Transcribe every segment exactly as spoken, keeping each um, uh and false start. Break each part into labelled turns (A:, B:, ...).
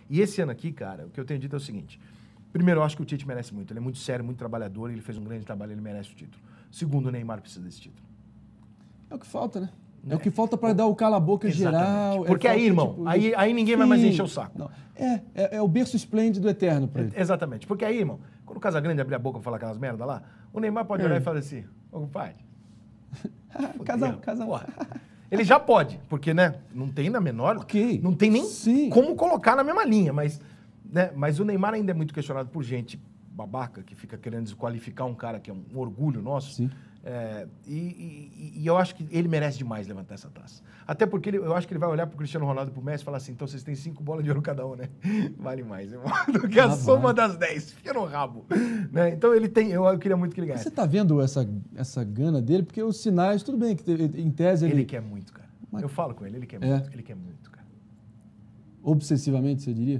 A: E esse ano aqui, cara, o que eu tenho dito é o seguinte. Primeiro, eu acho que o Tite merece muito. Ele é muito sério, muito trabalhador, ele fez um grande trabalho, ele merece o título. Segundo, o Neymar precisa desse título.
B: É o que falta, né? É, é o que falta para dar o cala-boca geral.
A: Porque
B: é
A: aí, irmão,
B: tipo,
A: aí, aí ninguém vai mais encher o saco.
B: Não. É, é, é o berço esplêndido eterno para ele.
A: É, exatamente. Porque aí, irmão, quando o Casagrande abrir a boca pra falar aquelas merda lá, o Neymar pode olhar é. e falar assim, ô, pai...
B: casal, casal.
A: Porra. Ele já pode, porque, né, não tem na menor...
B: Okay.
A: Não tem nem
B: Sim.
A: como colocar na mesma linha, mas, né, mas o Neymar ainda é muito questionado por gente babaca, que fica querendo desqualificar um cara que é um orgulho nosso.
B: Sim.
A: É, e, e, e eu acho que ele merece demais levantar essa taça. Até porque ele, eu acho que ele vai olhar pro Cristiano Ronaldo e pro Messi e falar assim, então vocês têm cinco bolas de ouro cada um, né? Vale mais, irmão, do que a ah, soma vai. das dez. Fica no rabo. Né? Então ele tem, eu, eu queria muito que ele ganhasse.
B: Você tá vendo essa, essa gana dele? Porque os sinais, tudo bem, que em tese ele...
A: Ele quer muito, cara. Mas... Eu falo com ele, ele quer
B: é.
A: muito, ele quer muito, cara.
B: Obsessivamente, você diria?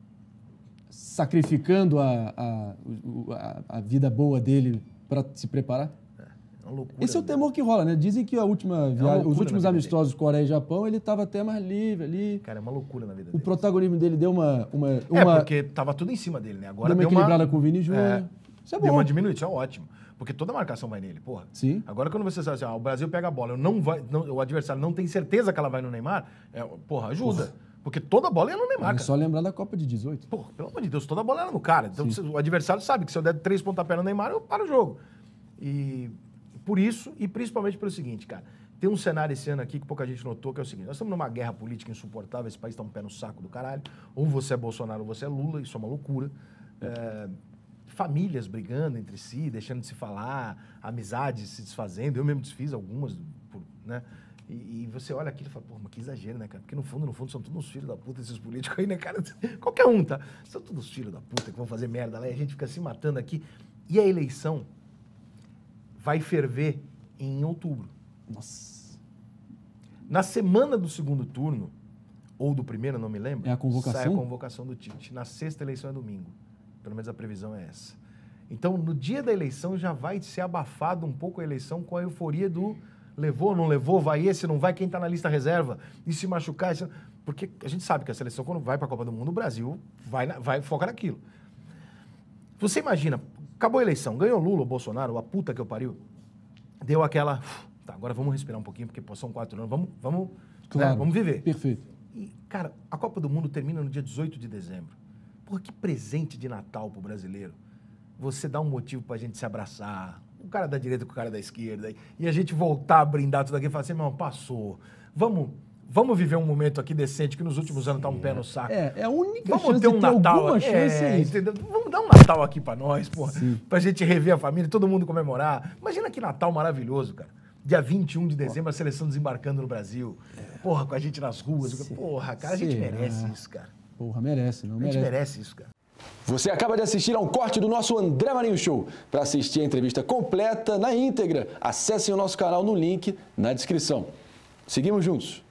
B: Sacrificando a, a, a, a vida boa dele para se preparar? Loucura, esse é o temor que rola, né? Dizem que a última viagem, é os últimos amistosos dele. Coreia e Japão, ele estava até mais livre ali.
A: Cara, é uma loucura na vida
B: o
A: dele.
B: O protagonismo dele deu uma... uma,
A: uma
B: é,
A: porque tava tudo em cima dele, né? Agora
B: deu uma
A: deu
B: equilibrada
A: uma...
B: com o Vini Júnior. É, isso é bom.
A: Deu uma diminuição, ótimo. Porque toda a marcação vai nele, porra.
B: Sim.
A: Agora quando você sabe assim, ah, o Brasil pega a bola, eu não vai, não, o adversário não tem certeza que ela vai no Neymar, é, porra, ajuda. Porra. Porque toda a bola ia no Neymar,
B: É só lembrar da Copa de dezoito.
A: Porra, pelo amor de Deus, toda a bola era no cara. Então Sim. o adversário sabe que se eu der três pontapés no Neymar, eu paro o jogo. E... Por isso, e principalmente pelo seguinte, cara, tem um cenário esse ano aqui que pouca gente notou, que é o seguinte, nós estamos numa guerra política insuportável, esse país está um pé no saco do caralho, ou você é Bolsonaro ou você é Lula, isso é uma loucura. É, famílias brigando entre si, deixando de se falar, amizades se desfazendo, eu mesmo desfiz algumas, por, né? E, e você olha aquilo e fala, pô, mas que exagero, né, cara? Porque no fundo, no fundo, são todos uns filhos da puta esses políticos aí, né, cara? Qualquer um, tá? São todos filhos da puta que vão fazer merda lá e a gente fica se matando aqui. E a eleição vai ferver em outubro.
B: Nossa.
A: Na semana do segundo turno, ou do primeiro, não me lembro.
B: É a convocação?
A: Sai a convocação do Tite. Na sexta eleição é domingo. Pelo menos a previsão é essa. Então, no dia da eleição, já vai ser abafado um pouco a eleição com a euforia do levou, não levou, vai esse, não vai, quem tá na lista reserva, e se machucar. Isso... Porque a gente sabe que a seleção, quando vai para a Copa do Mundo, o Brasil vai, na... vai foca naquilo. Você imagina, acabou a eleição, ganhou Lula, o Bolsonaro, a puta que eu pariu, deu aquela... Tá, agora vamos respirar um pouquinho, porque pô, são quatro anos, vamos, vamos,
B: claro,
A: né, vamos viver.
B: Perfeito.
A: E, cara, a Copa do Mundo termina no dia dezoito de dezembro. Porra, que presente de Natal pro brasileiro. Você dá um motivo pra gente se abraçar, o cara da direita com o cara da esquerda, e a gente voltar a brindar tudo aqui e falar assim, irmão, passou. Vamos... Vamos viver um momento aqui decente, que nos últimos Sim, anos tá um pé no saco.
B: É, é a única
A: Vamos
B: chance
A: ter um
B: de ter
A: Natal,
B: alguma chance
A: é,
B: é isso.
A: Entendeu? Vamos dar um Natal aqui pra nós, porra.
B: Sim.
A: Pra gente rever a família, todo mundo comemorar. Imagina que Natal maravilhoso, cara. Dia vinte e um de dezembro, porra. A seleção desembarcando no Brasil. É. Porra, com a gente nas ruas. Sim. Porra, cara, a gente
B: Será?
A: merece isso, cara.
B: Porra, merece, não
A: a
B: merece.
A: A gente merece isso, cara.
C: Você acaba de assistir a um corte do nosso André Marinho Show. Para assistir a entrevista completa, na íntegra, acessem o nosso canal no link na descrição. Seguimos juntos.